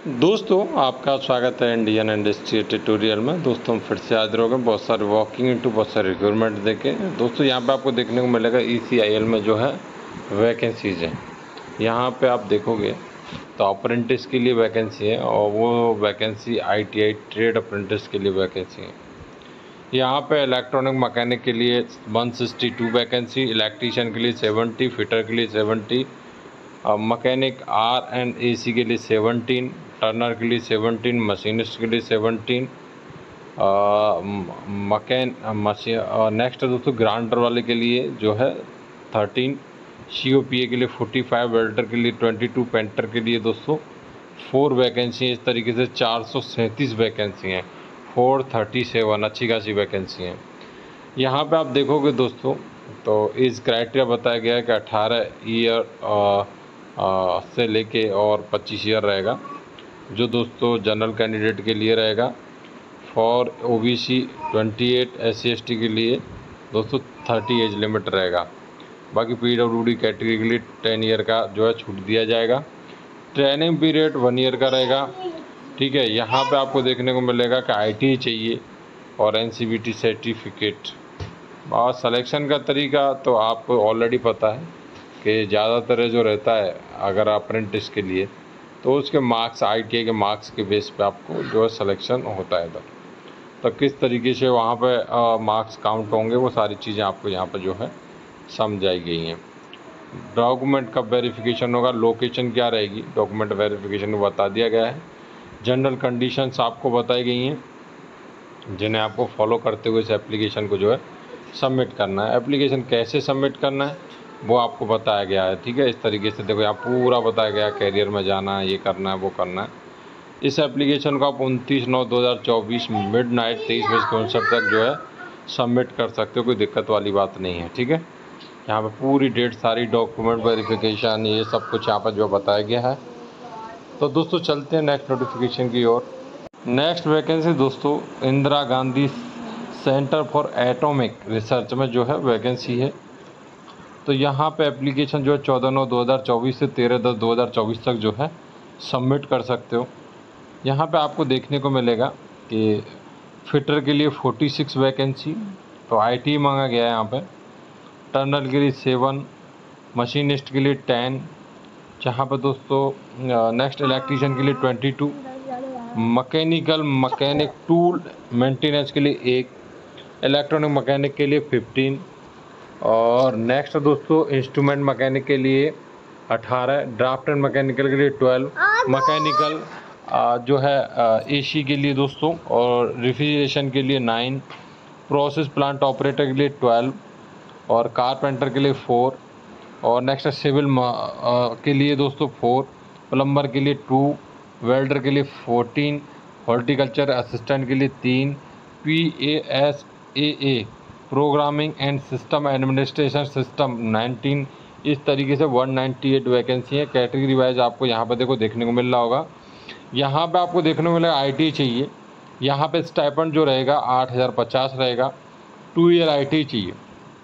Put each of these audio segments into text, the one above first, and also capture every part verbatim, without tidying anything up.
दोस्तों आपका स्वागत है इंडियन इंडस्ट्री ट्यूटोरियल में। दोस्तों फिर से हाजिर हो गए बहुत सारे वॉकिंग इंटू बहुत सारे रिक्वायरमेंट देके। दोस्तों यहाँ पे आपको देखने को मिलेगा ई सी आई एल में जो है वैकेंसीज़ हैं। यहाँ पे आप देखोगे तो अप्रेंटिस के लिए वैकेंसी है और वो vacancy I T I trade apprentice के लिए वैकेंसी है। यहाँ पे इलेक्ट्रॉनिक मैकेनिक के लिए one sixty two vacancy, electrician के लिए सेवेंटी, फिटर के लिए seventy, mechanic R and A C के लिए सेवनटीन, टर्नर के लिए सेवनटीन, मशीनिस्ट के लिए सेवनटीन, मकैन मशीन नेक्स्ट है दोस्तों ग्रांटर वाले के लिए जो है thirteen, C O P A के लिए फोर्टी फाइव, वेल्डर के लिए ट्वेंटी टू, पेंटर के लिए दोस्तों फोर वैकेंसी है। इस तरीके से चार सौ सैंतीस वैकेंसी हैं, फोर थर्टी सेवन, अच्छी खासी वैकेंसी हैं। यहाँ पे आप देखोगे दोस्तों तो इस क्राइटेरिया बताया गया है कि अठारह ईयर आ, से लेके और पच्चीस ईयर रहेगा, जो दोस्तों जनरल कैंडिडेट के लिए रहेगा। For O B C twenty eight, S C S T के लिए दोस्तों थर्टी एज लिमिट रहेगा। बाकी पी डब्ल्यू डी कैटेगरी के लिए टेन ईयर का जो है छूट दिया जाएगा। ट्रेनिंग पीरियड वन ईयर का रहेगा। ठीक है, यहाँ पे आपको देखने को मिलेगा कि आई टी चाहिए और N C B T certificate. और सलेक्शन का तरीका तो आपको ऑलरेडी पता है कि ज़्यादातर जो रहता है अगर अप्रेंटिस के लिए तो उसके मार्क्स आई टी आई के मार्क्स के बेस पे आपको जो है सिलेक्शन होता है इधर। तो किस तरीके से वहाँ पे मार्क्स काउंट होंगे वो सारी चीज़ें आपको यहाँ पे जो है समझाई गई हैं। डॉक्यूमेंट का वेरिफिकेशन होगा, लोकेशन क्या रहेगी डॉक्यूमेंट वेरिफिकेशन में बता दिया गया है। जनरल कंडीशंस आपको बताई गई हैं जिन्हें आपको फॉलो करते हुए इस एप्लीकेशन को जो है सबमिट करना है। एप्लीकेशन कैसे सबमिट करना है वो आपको बताया गया है। ठीक है, इस तरीके से देखो यहाँ पूरा बताया गया है, कैरियर में जाना है, ये करना है, वो करना है। इस एप्लीकेशन को आप उनतीस नौ दो हज़ार चौबीस मिड नाइट तेईस बजे के उनसठ तक जो है सबमिट कर सकते हो, कोई दिक्कत वाली बात नहीं है। ठीक है, यहाँ पे पूरी डेट, सारी डॉक्यूमेंट वेरिफिकेशन, ये सब कुछ यहाँ पर जो बताया गया है। तो दोस्तों चलते हैं नेक्स्ट नोटिफिकेशन की ओर। नेक्स्ट वैकेंसी दोस्तों Indira Gandhi centre for atomic research में जो है वैकेंसी है। तो यहाँ पे एप्लीकेशन जो है चौदह नौ दो हज़ार चौबीस से तेरह दस दो हज़ार चौबीस तक जो है सबमिट कर सकते हो। यहाँ पे आपको देखने को मिलेगा कि फिटर के लिए छियालीस वैकेंसी, तो आई टी मांगा गया है यहाँ पे। टर्नर के लिए सेवन, मशीनिस्ट के लिए टेन, जहाँ पर दोस्तों नेक्स्ट इलेक्ट्रीशियन के लिए twenty two, mechanical mechanic tool maintenance के लिए एक, इलेक्ट्रॉनिक मैकेनिक के लिए फिफ्टीन, और नेक्स्ट दोस्तों इंस्ट्रूमेंट मैकेनिक के लिए अठारह, ड्राफ्ट एंड मैकेनिकल के लिए ट्वेल्व, मैकेनिकल जो है एसी के लिए दोस्तों और रेफ्रिजरेशन के लिए नाइन, प्रोसेस प्लांट ऑपरेटर के लिए ट्वेल्व और कारपेंटर के लिए फोर, और नेक्स्ट सिविल के लिए दोस्तों फोर, प्लम्बर के लिए टू, वेल्डर के लिए फोर्टीन, हॉर्टिकल्चर असिस्टेंट के लिए तीन, P A S A A programming and system administration system nineteen. इस तरीके से वन नाइन्टी एट वैकेंसी है। कैटेगरी वाइज आपको यहाँ पर देखो देखने को मिल रहा होगा। यहाँ पे आपको देखने को मिलेगा आई टी चाहिए। यहाँ पे स्टाइपेंड जो रहेगा आठ हज़ार पचास रहेगा। टू ईयर आई टी चाहिए।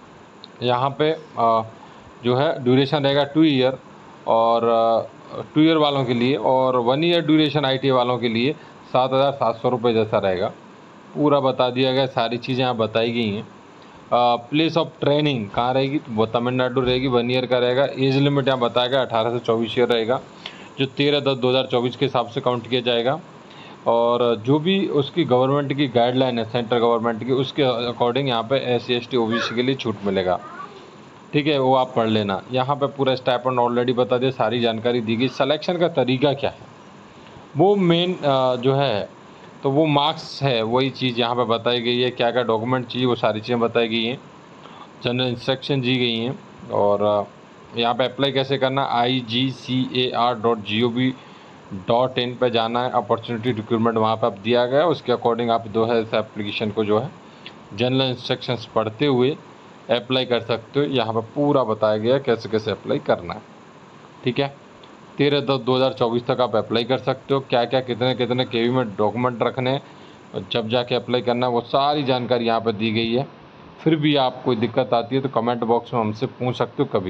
यहाँ पे आ, जो है ड्यूरेशन रहेगा टू ईयर और टू ईयर वालों के लिए, और one year duration I T वालों के लिए सात हज़ार सात सौ रुपये जैसा रहेगा। पूरा बता दिया गया, सारी चीज़ें यहाँ बताई गई हैं। प्लेस ऑफ ट्रेनिंग कहाँ रहेगी तो वो तमिलनाडु रहेगी, वन ईयर का रहेगा। एज लिमिट यहाँ बताया गया अठारह से चौबीस ईयर रहेगा, जो तेरह दस दो हज़ार चौबीस के हिसाब से काउंट किया जाएगा। और जो भी उसकी गवर्नमेंट की गाइडलाइन है सेंट्रल गवर्नमेंट की, उसके अकॉर्डिंग यहाँ पे S C S T O B C के लिए छूट मिलेगा। ठीक है, वो आप पढ़ लेना। यहाँ पे पूरा स्टाइपेंड ऑलरेडी बता दिया, सारी जानकारी दी गई। सिलेक्शन का तरीका क्या है वो मेन जो है तो वो मार्क्स है, वही चीज़ यहाँ पे बताई गई है। क्या क्या डॉक्यूमेंट चाहिए वो सारी चीज़ें बताई गई हैं, जनरल इंस्ट्रक्शन दी गई हैं। और यहाँ पे अप्लाई कैसे करना, I G C A R dot G O V dot in पर जाना है। अपॉर्चुनिटी रिक्रूटमेंट वहाँ पे आप दिया गया है, उसके अकॉर्डिंग आप जो है इस एप्लीकेशन को जो है जनरल इंस्ट्रक्शंस पढ़ते हुए अप्लाई कर सकते हो। यहाँ पर पूरा बताया गया है कैसे कैसे अप्लाई करना है। ठीक है, तेरह दस दो हज़ार चौबीस तक आप अप्लाई कर सकते हो। क्या क्या कितने कितने के वी में डॉक्यूमेंट रखने, जब जाके अप्लाई करना है, वो सारी जानकारी यहाँ पर दी गई है। फिर भी आप कोई दिक्कत आती है तो कमेंट बॉक्स में हमसे पूछ सकते हो कभी भी।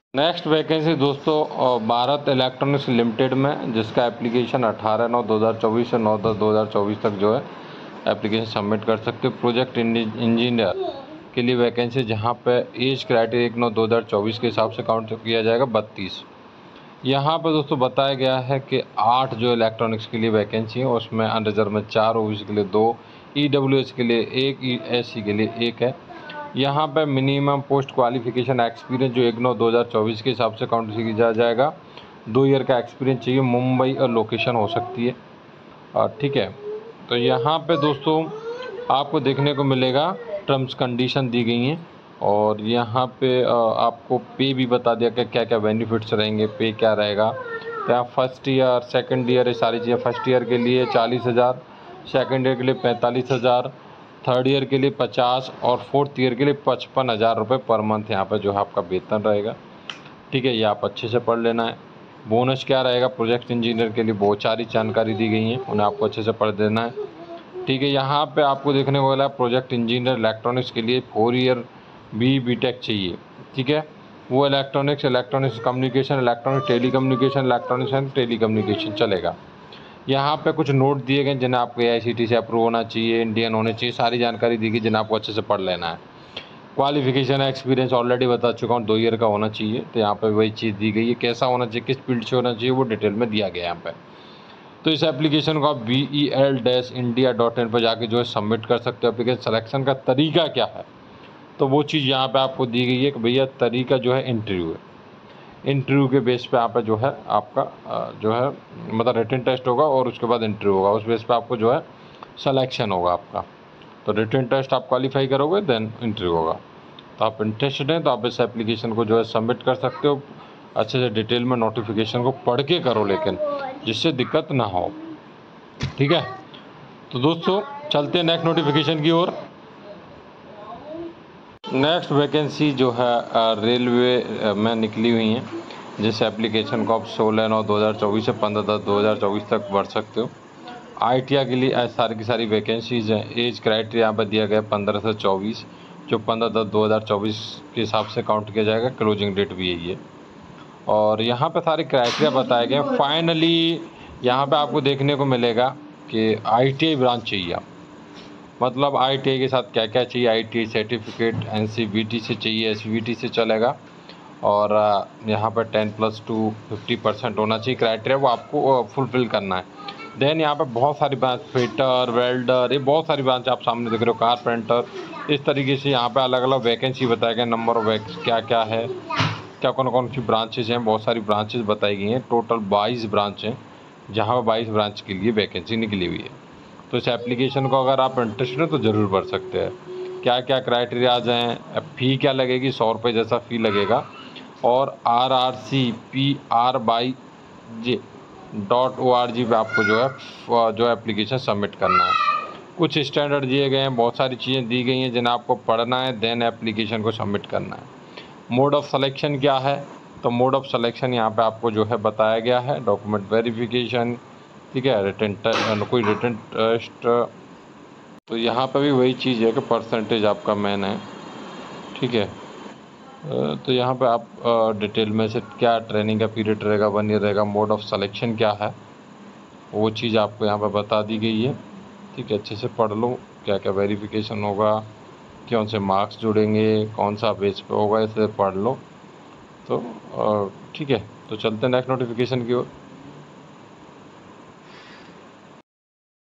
नेक्स्ट वैकेंसी दोस्तों अ, भारत इलेक्ट्रॉनिक्स लिमिटेड में, जिसका एप्लीकेशन अठारह नौ दो हज़ार चौबीस से नौ दस दो हज़ार चौबीस तक जो है एप्लीकेशन सबमिट कर सकते हो। प्रोजेक्ट इंजीनियर के लिए वैकेंसी, जहां पे एज क्राइटेरिया एक नौ दो हज़ार चौबीस के हिसाब से काउंट किया जाएगा बत्तीस। यहाँ पर दोस्तों बताया गया है कि आठ जो इलेक्ट्रॉनिक्स के लिए वैकेंसी है उसमें अनरिजर्व में चार, ओबीसी के लिए दो, ईडब्ल्यूएस के लिए एक, एससी के लिए एक है। यहाँ पर मिनिमम पोस्ट क्वालिफिकेशन एक्सपीरियंस जो एक नौ दो हज़ार चौबीस के हिसाब से काउंट किया जाएगा, दो ईयर का एक्सपीरियंस चाहिए। मुंबई और लोकेशन हो सकती है, और ठीक है। तो यहाँ पे दोस्तों आपको देखने को मिलेगा टर्म्स कंडीशन दी गई हैं, और यहाँ पे आपको पे भी बता दिया कि क्या क्या बेनिफिट्स रहेंगे, पे क्या रहेगा। तो यहाँ फर्स्ट ईयर, सेकंड ईयर, ये सारी चीज़ें। फर्स्ट ईयर के लिए चालीस हज़ार, सेकेंड ईयर के लिए पैंतालीस हज़ार, थर्ड ईयर के लिए पचास, और फोर्थ ईयर के लिए पचपन हज़ार रुपये पर मंथ यहाँ पर जो है आपका वेतन रहेगा। ठीक है, ये आप अच्छे से पढ़ लेना है। बोनस क्या रहेगा प्रोजेक्ट इंजीनियर के लिए, बहुत सारी जानकारी दी गई है, उन्हें आपको अच्छे से पढ़ देना है। ठीक है, यहाँ पे आपको देखने को मिला प्रोजेक्ट इंजीनियर इलेक्ट्रॉनिक्स के लिए four year B B tech चाहिए। ठीक है, वो electronics, electronics communication, electronic telecommunication, electronics and telecommunication चलेगा। यहाँ पे कुछ नोट दिए गए जिन्हें आपको ए आई सी टी से अप्रूव होना चाहिए, इंडियन होने चाहिए, सारी जानकारी दी गई जिन्हें आपको अच्छे से पढ़ लेना है। क्वालिफिकेशन एक्सपीरियंस ऑलरेडी बता चुका हूँ, दो ईयर का होना चाहिए। तो यहाँ पे वही चीज़ दी गई है, कैसा होना चाहिए, किस फील्ड से होना चाहिए, वो डिटेल में दिया गया है यहाँ पे। तो इस एप्लीकेशन को आप V E L dash India dot in पर जाके जो है सबमिट कर सकते हो। एप्लीकेशन सिलेक्शन का तरीका क्या है, तो वो चीज़ यहाँ पे आपको दी गई है कि भैया तरीका जो है इंटरव्यू है। इंटरव्यू के बेस पे यहाँ पे जो है आपका जो है मतलब रिटन टेस्ट होगा, और उसके बाद इंटरव्यू होगा, उस बेस पे आपको जो है सिलेक्शन होगा आपका। तो रिटन टेस्ट आप क्वालिफाई करोगे, देन इंटरव्यू होगा। तो आप इंटरेस्टेड हैं तो आप इस एप्लीकेशन को जो है सबमिट कर सकते हो। अच्छे से डिटेल में नोटिफिकेशन को पढ़ के करो, लेकिन जिससे दिक्कत ना हो। ठीक है, तो दोस्तों चलते हैं नेक्स्ट नोटिफिकेशन की ओर। नेक्स्ट वैकेंसी जो है रेलवे में निकली हुई हैं, जिस एप्लीकेशन को आप सोलह नौ दो हज़ार चौबीस से पंद्रह दस दो हज़ार चौबीस तक भर सकते हो। आई टी आई के लिए सारी की सारी वैकेंसीज़ हैं। एज क्राइटेरिया यहाँ पर दिया गया पंद्रह से चौबीस, जो पंद्रह दस दो हज़ार चौबीस के हिसाब से काउंट किया जाएगा। क्लोजिंग डेट भी यही है, और यहाँ पे सारे क्राइटेरिया बताए गए हैं। फाइनली यहाँ पे आपको देखने को मिलेगा कि आई टी आई ब्रांच चाहिए, मतलब आई टी आई के साथ क्या क्या चाहिए। I T I certificate N C B T से चाहिए, एस वी टी से चलेगा, और यहाँ पर ten plus two fifty percent होना चाहिए। क्राइटेरिया वो आपको फुलफ़िल करना है। देन यहाँ पे बहुत सारी ब्रांच, फिटर, वेल्डर, ये बहुत सारी ब्रांच आप सामने देख रहे हो, कारपेंटर, इस तरीके से यहाँ पे अलग अलग वैकेंसी बताए गए। नंबर ऑफ वैक क्या क्या है, क्या कौन कौन सी ब्रांचेज हैं, बहुत सारी ब्रांचेज बताई गई हैं। टोटल बाईस ब्रांच हैं, जहाँ पर बाईस ब्रांच के लिए वैकेंसी निकली हुई है। तो इस एप्लीकेशन को अगर आप इंटरेस्टेड हैं तो ज़रूर भर सकते हैं। क्या क्या क्राइटेरिया आ जाएँ, फ़ी क्या लगेगी, सौ रुपये जैसा फ़ी लगेगा, और R R C P R Y J dot O R G पर आपको जो है जो एप्लीकेशन सबमिट करना है। कुछ स्टैंडर्ड दिए गए हैं, बहुत सारी चीज़ें दी गई हैं जिन्हें आपको पढ़ना है, देन एप्लीकेशन को सबमिट करना है। मोड ऑफ़ सिलेक्शन क्या है, तो मोड ऑफ़ सिलेक्शन यहाँ पे आपको जो है बताया गया है। डॉक्यूमेंट वेरिफिकेशन, ठीक है, रिटन कोई रिटन टेस्ट। तो यहाँ पे भी वही चीज़ है कि परसेंटेज आपका मेन है। ठीक है, तो यहाँ पे आप डिटेल में से क्या ट्रेनिंग का पीरियड रहेगा, वन ईयर रहेगा, मोड ऑफ़ सिलेक्शन क्या है, वो चीज़ आपको यहाँ पे बता दी गई है। ठीक है, अच्छे से पढ़ लो, क्या क्या वेरिफिकेशन होगा, कौन से मार्क्स जुड़ेंगे, कौन सा बेस पे होगा, इसे पढ़ लो। तो ठीक है, तो चलते हैं नेक्स्ट नोटिफिकेशन की ओर।